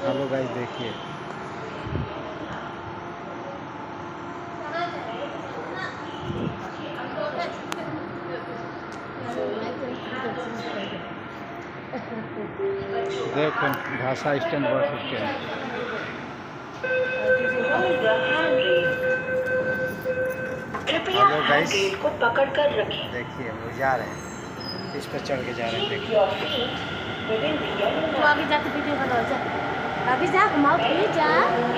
Hello guys, देखिए देखो भाषा स्टैंड बस स्टैंड। कृपया हैंडरेल को पकड़ कर रखें। देखिए हम लोग जा रहे हैं, इस पर चढ़ के जा रहे हैं। देखिए तो आगे जाके वीडियो बनाओ, जा आगे जा, घुमाओ प्लीज, जा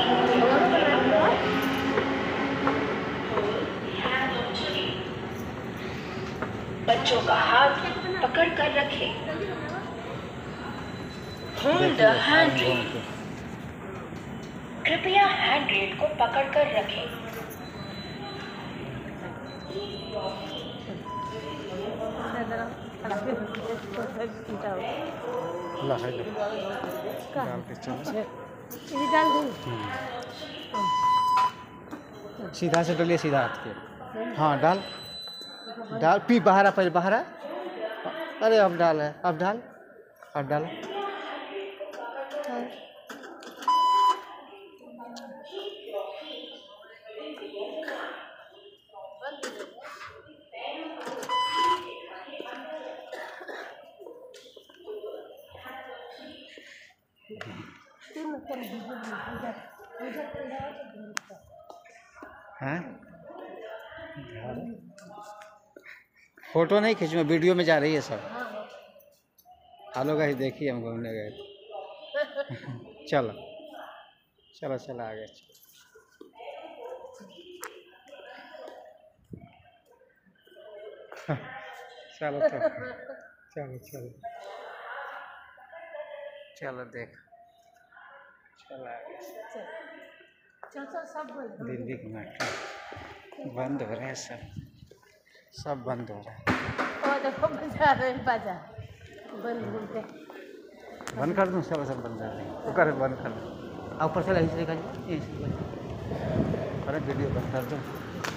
बच्चों का हाथ पकड़ कर रखें। Hold the handrail. कृपया हैंडरेल को पकड़ कर रखें। सीधा से डलिए, सीधा हाथ के। हाँ डाल डाल, पी बाहर आ, पहले बाहर आ। अरे अब डाल है, अब डाल, अब डाल। हैं? फोटो नहीं खींचूंगा, वीडियो में जा रही है सब। हेलो गाइस, देखिए हम घूमने गए। चलो चलो चलो आगे चलो तो चलो चलो चलो देख, चलो आगे। दिल्ली के मेट्रो बंद हो रहे हैं, सब बंद हो रहा है। बंद कर दूँ, सब बंद कर दें, कर बंद कर दूँ। ऊपर से यहीं से अरे वीडियो बंद कर दो।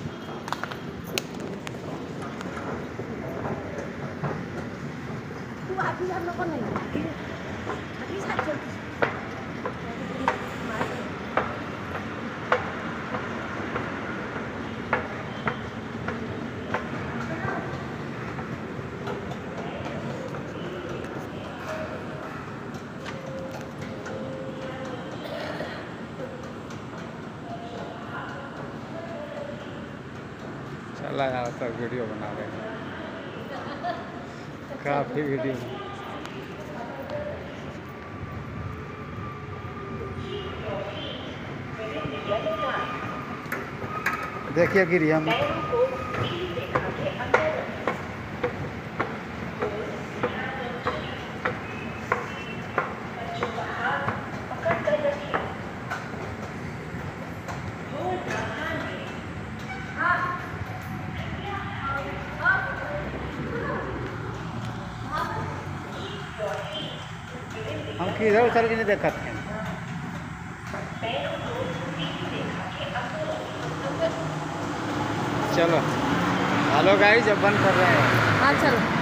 चला यार, सब वीडियो बना रहे हैं, काफ़ी वीडियो। देखिए गिरी हम। हम किधर उतर के नहीं देखा थे। चलो हेलो गाइस, जब बंद कर रहे हैं। हाँ चलो।